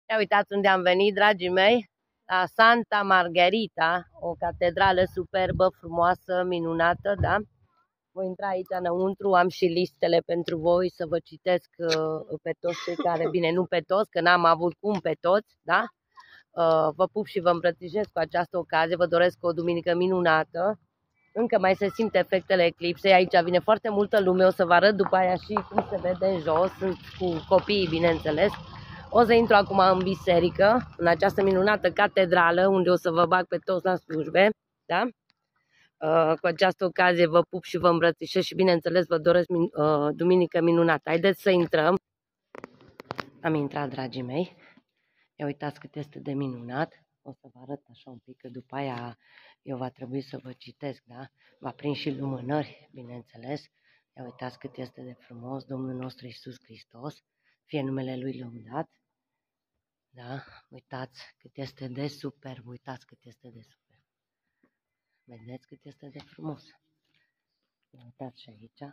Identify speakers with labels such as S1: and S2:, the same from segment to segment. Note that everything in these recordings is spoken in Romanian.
S1: Ia uitați unde am venit, dragii mei, la Santa Margherita, o catedrală superbă, frumoasă, minunată, da? Voi intra aici înăuntru, am și listele pentru voi să vă citesc pe toți cei care, bine, nu pe toți, că n-am avut cum pe toți, da? Vă pup și vă îmbrățișez cu această ocazie, vă doresc o duminică minunată. Încă mai se simt efectele eclipsei, aici vine foarte multă lume, o să vă arăt după aia și cum se vede în jos, sunt cu copiii, bineînțeles. O să intru acum în biserică, în această minunată catedrală, unde o să vă bag pe toți la slujbe, da? Cu această ocazie vă pup și vă îmbrățișez și, bineînțeles, vă doresc duminică minunată. Haideți să intrăm. Am intrat, dragii mei. Ia uitați cât este de minunat. O să vă arăt așa un pic, că după aia eu va trebui să vă citesc, da? Va prind și lumânări, bineînțeles. Ia uitați cât este de frumos Domnul nostru Iisus Hristos. Fie numele Lui lăudat. Da? Uitați cât este de superb. Uitați cât este de superb. Vedeți cât este de frumos. Ia uitați și aici.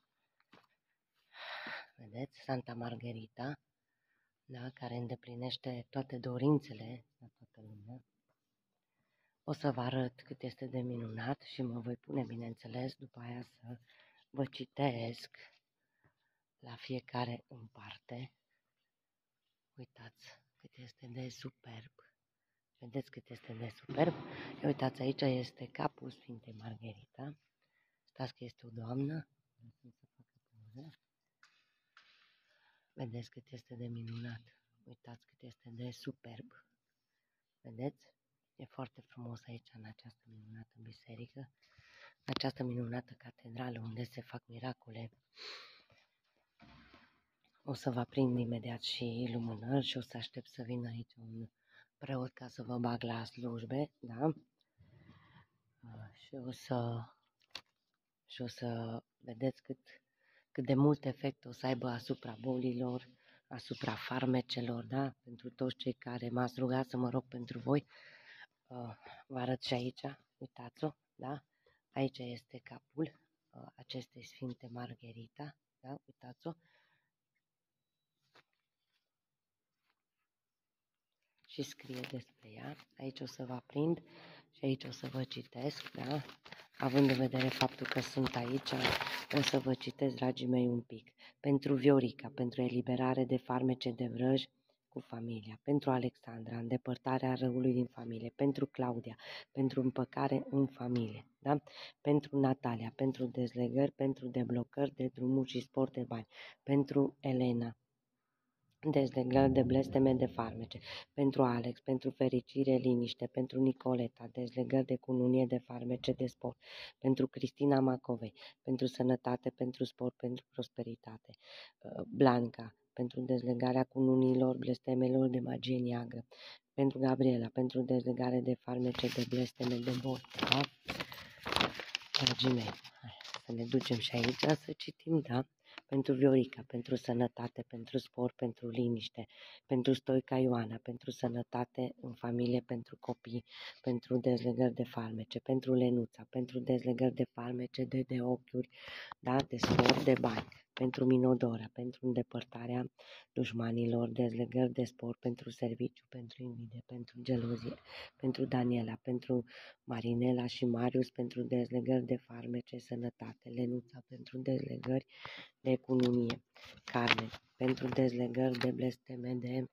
S1: Vedeți? Santa Margherita, da? Care îndeplinește toate dorințele la toată lumea. O să vă arăt cât este de minunat și mă voi pune, bineînțeles, după aia să vă citesc la fiecare în parte. Uitați cât este de superb. Vedeți cât este de superb? Ia uitați, aici este capul Sfintei Margherita. Stați că este o doamnă. Vedeți cât este de minunat. Uitați cât este de superb. Vedeți? E foarte frumos aici, în această minunată biserică, în această minunată catedrală unde se fac miracole. O să vă aprind imediat și lumânări și o să aștept să vină aici un preot ca să vă bag la slujbe, da? Și o să vedeți cât de mult efect o să aibă asupra bolilor, asupra farmecelor, da? Pentru toți cei care m-ați rugat să mă rog pentru voi. Vă arăt și aici, uitați-o, da? Aici este capul acestei Sfinte Margherita, da? Uitați-o. Și scrie despre ea. Aici o să vă aprind și aici o să vă citesc, da? Având în vedere faptul că sunt aici, o să vă citesc, dragii mei, un pic. Pentru Viorica, pentru eliberare de farmece de vrăji cu familia, pentru Alexandra, îndepărtarea răului din familie, pentru Claudia, pentru împăcare în familie, da? Pentru Natalia, pentru dezlegări, pentru deblocări de drumuri și sport de bani, pentru Elena, dezlegări de blesteme de farmece, pentru Alex, pentru fericire, liniște, pentru Nicoleta, dezlegări de cununie de farmece de sport, pentru Cristina Macovei, pentru sănătate, pentru sport, pentru prosperitate, Blanca, pentru dezlegarea cununilor, blestemelor de magie neagră, pentru Gabriela, pentru dezlegare de farmece de blesteme de boli, da? Dragii mei, hai să ne ducem și aici să citim, da? Pentru Viorica, pentru sănătate, pentru sport, pentru liniște, pentru Stoica Ioana, pentru sănătate în familie, pentru copii, pentru dezlegări de farmece, pentru Lenuța, pentru dezlegări de farmece, de ochiuri, da? De sport, de bani, pentru Minodora, pentru îndepărtarea dușmanilor, dezlegări de sport, pentru serviciu, pentru invidie, pentru gelozie, pentru Daniela, pentru Marinela și Marius, pentru dezlegări de farmece, sănătate, Lenuța, pentru dezlegări de economie, Carmen, pentru dezlegări de blesteme, de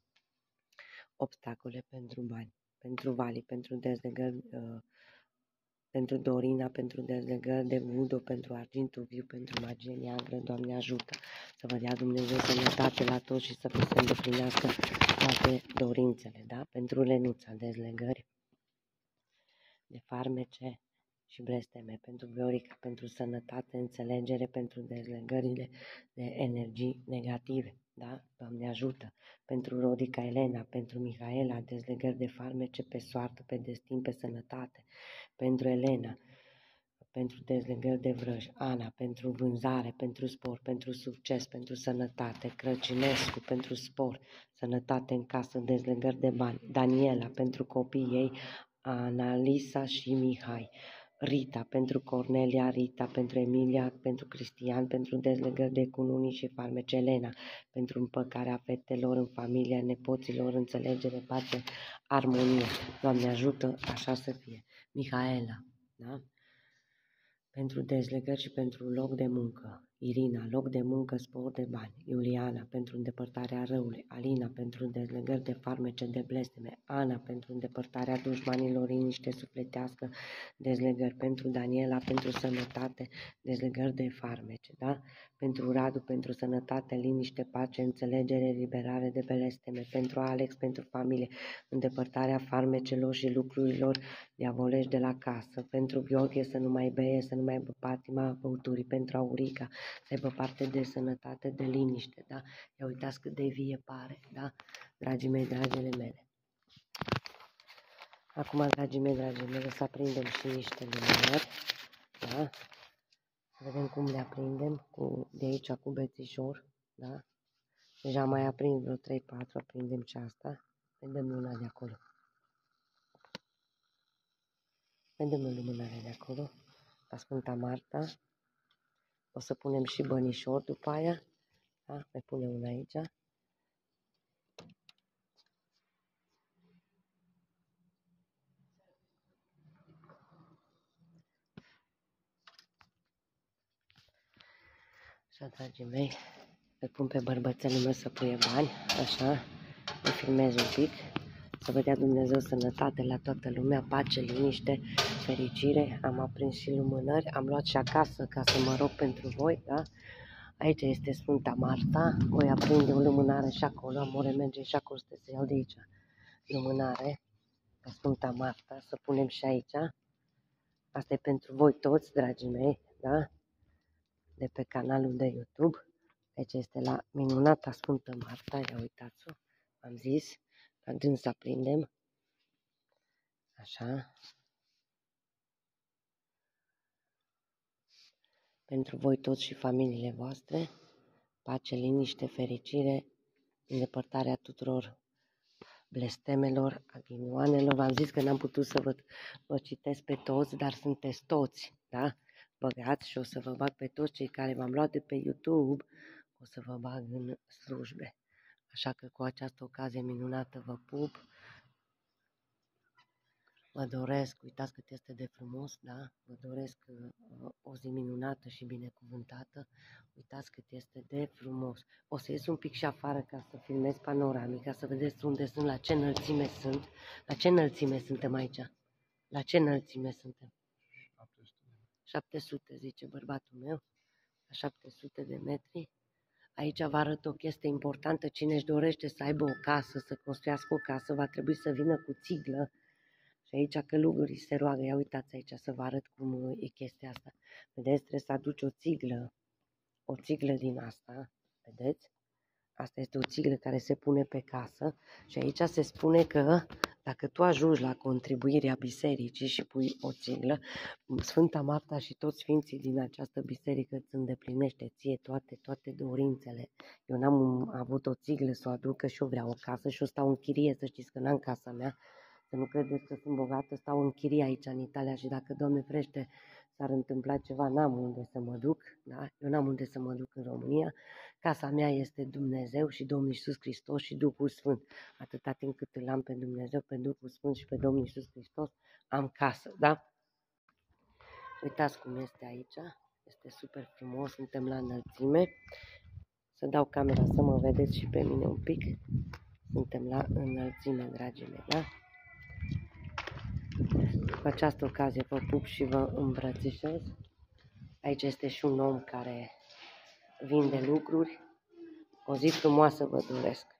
S1: obstacole pentru bani, pentru Vali, pentru dezlegări, pentru Dorina, pentru dezlegări de vudo, pentru argintul viu, pentru magie neagră. Doamne ajută să vă dea Dumnezeu sănătate la toți și să vi se îndeplinească toate dorințele, da? Pentru Lenuța, dezlegări de farmece și blesteme, pentru Viorica, pentru sănătate, înțelegere, pentru dezlegările de energii negative, da? Doamne ajută! Pentru Rodica Elena, pentru Mihaela, dezlegări de farmece pe soartă, pe destin, pe sănătate, pentru Elena, pentru dezlegări de vrăji, Ana, pentru vânzare, pentru sport, pentru succes, pentru sănătate, Crăcinescu, pentru sport, sănătate în casă, dezlegări de bani, Daniela, pentru copiii ei, Analisa și Mihai, Rita, pentru Cornelia, Rita, pentru Emilia, pentru Cristian, pentru dezlegări de cununii și farmece, Elena, pentru împăcarea fetelor în familia nepoților, înțelegere, pace, armonie. Doamne ajută, așa să fie. Mihaela, da? Pentru dezlegări și pentru loc de muncă. Irina, loc de muncă, spor de bani. Iuliana, pentru îndepărtarea răului. Alina, pentru dezlegări de farmece, de blesteme. Ana, pentru îndepărtarea dușmanilor, liniște sufletească, dezlegări. Pentru Daniela, pentru sănătate, dezlegări de farmece, da? Pentru Radu, pentru sănătate, liniște, pace, înțelegere, liberare de blesteme. Pentru Alex, pentru familie, îndepărtarea farmecelor și lucrurilor diavolești de la casă. Pentru Gheorghe, să nu mai beie, să nu mai aibă patima băuturii. Pentru Aurica, să aibă parte de sănătate, de liniște, da? Ia uitați cât de vie pare, da? Dragii mei, dragile mele. Acum, dragii mei, să aprindem și niște lumânări, da? Să vedem cum le aprindem de aici cu bețișor, da? Deja mai aprind vreo 3-4, aprindem și asta. Vedem luna de acolo. Vedem lumânarea de acolo, la Sfânta Marta. O să punem și bănișor după aia, da? Mai punem una aici. Așa, dragii mei, îl pun pe bărbățelul meu să puie bani, așa, îl filmez un pic, să vă dea Dumnezeu sănătate la toată lumea, pace, liniște, fericire. Am aprins și lumânări, am luat și acasă ca să mă rog pentru voi, da? Aici este Sfânta Marta, voi aprinde o lumânare și acolo, amore, merge și acolo să iau de aici lumânare, pe Sfânta Marta, să punem și aici. Asta e pentru voi toți, dragii mei, da? De pe canalul de YouTube. Aici este la minunata Sfântă Marta, ia uitați-o, am zis, la gând să aprindem, așa, pentru voi toți și familiile voastre, pace, liniște, fericire, îndepărtarea tuturor blestemelor, a ghinioanelor. V-am zis că n-am putut să vă citesc pe toți, dar sunteți toți, da? Băgați și o să vă bag pe toți cei care v-am luat de pe YouTube, o să vă bag în slujbe. Așa că cu această ocazie minunată vă pup, vă doresc, uitați cât este de frumos, da? Vă doresc o zi minunată și binecuvântată, uitați cât este de frumos. O să ies un pic și afară ca să filmez panoramica, să vedeți unde sunt, la ce înălțime sunt. La ce înălțime suntem aici? La ce înălțime suntem? 700, zice bărbatul meu, la 700 de metri. Aici vă arăt o chestie importantă, cine își dorește să aibă o casă, să construiască o casă, va trebui să vină cu țiglă. Și aici călugării se roagă, ia uitați aici să vă arăt cum e chestia asta. Vedeți, trebuie să aduci o țiglă din asta, vedeți? Asta este o țiglă care se pune pe casă și aici se spune că dacă tu ajungi la contribuirea bisericii și pui o țiglă, Sfânta Marta și toți sfinții din această biserică îți îndeplinește ție toate dorințele. Eu n-am avut o țiglă să o aduc, că și eu vreau o casă și eu stau în chirie, să știți că n-am casa mea. Să nu credeți că sunt bogată, stau în chirie aici în Italia și dacă, Doamne frește, s-ar întâmpla ceva, n-am unde să mă duc, da? Eu n-am unde să mă duc în România. Casa mea este Dumnezeu și Domnul Iisus Hristos și Duhul Sfânt. Atâta timp cât îl am pe Dumnezeu, pe Duhul Sfânt și pe Domnul Iisus Hristos, am casă, da? Uitați cum este aici, este super frumos, suntem la înălțime. Să dau camera să mă vedeți și pe mine un pic. Suntem la înălțime, dragii mei, da? Cu această ocazie vă pup și vă îmbrățișez. Aici este și un om care vinde lucruri. O zi frumoasă vă doresc.